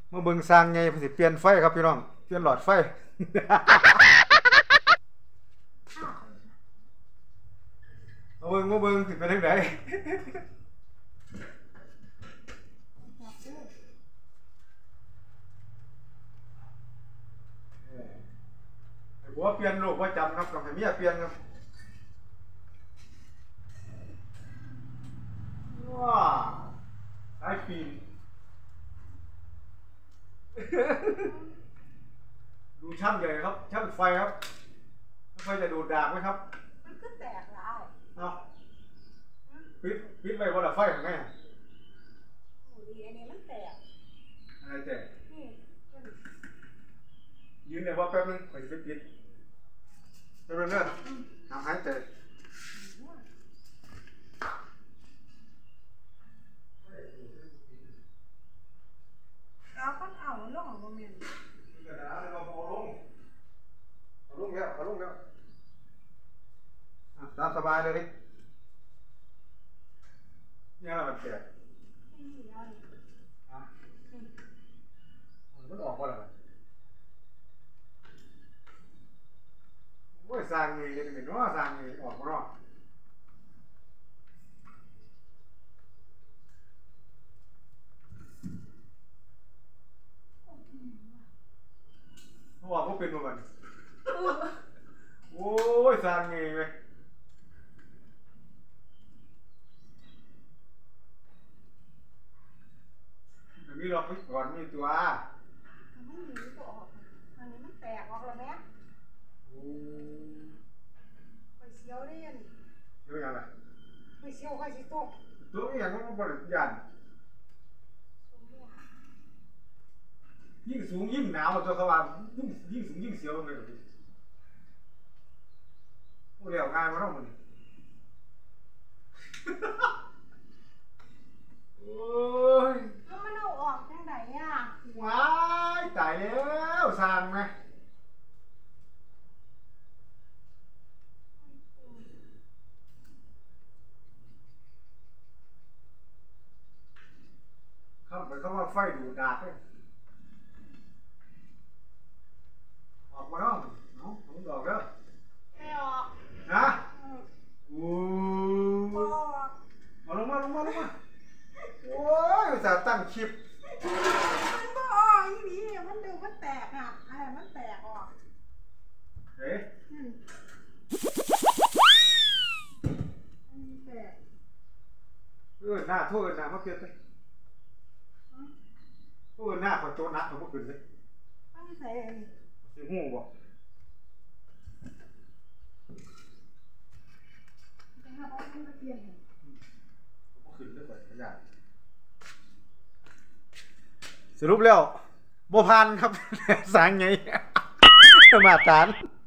มาเบิ่งสร้างไงเพิ่นสิเปลี่ยนไฟครับพี่น้องเปลี่ยนหลอดไฟมาเบิ่งสิไปทางไหนไอ้ผัวเปลี่ยนลูกประจำครับกับให้เมียเปลี่ยนครับว้าไอ้ปีนดูช่างใหญ่ครับช่างไฟครับไฟจะดูดดากไหมครับมันก็แตกแล้วเอาปิดไว้บนไฟของแม่โอ้ดีอันนี้มันแตกอะไรแตกนี่ยืนเดี๋ยวว่าแป๊บนึงไปปิดแป๊บนึงเนอะหายใจเอาก็เอาลงของโมเมนต์เอาลงแล้วตามสบายเลยดิเนี่ยมันแตกมันออกมาแล้วโอ้ยสร้างนี่ยังไงเนาะสร้างนี่ออกมาเนาะเขาบอกว่าเป็นมันโอ้ยสร้างนี่ไหมมีหลอกไปก่อนมีตัวมันหนีตัวออกอันนี้มันแตกออกแล้วแม่ไปเสียวได้ยังเยอะยังไงไปเสียวไปสิตกตัวนี้ยังมันบริยานยิ่งสูงยิ่งหนาวตัวเขาว่ายิ่งสูงยิ่งเสียวเลยโอ้เดี๋ยวง่ายมาแล้วมึงโอ้ยแล้วมันเอาออกทางไหนอ่ะว้ายตายแล้วสร้างไหมครับเหมือนเขาว่าไฟดูดาดเลยออกมาแล้วเนาะผมบอกแล้วไม่ออกนะโอ้ออกลงมาโอ้ยอุตส่าห์ตั้งคลิปมันก็ออกอีนี่มันดูมันแตกอ่ะอะไรมันแตกออกเฮ้ยแตกหน้าโทษหน้ามาเปลี่ยนเลยโทษหน้าขอโจนักเขาเมื่อคืนเลยตั้งใส่สิหูบ่จะหาว่ามันเปลี่ยนขึ้นด้วยกันขยันสรุปแล้วบ่ผ่านครับ สางไงมาตรฐาน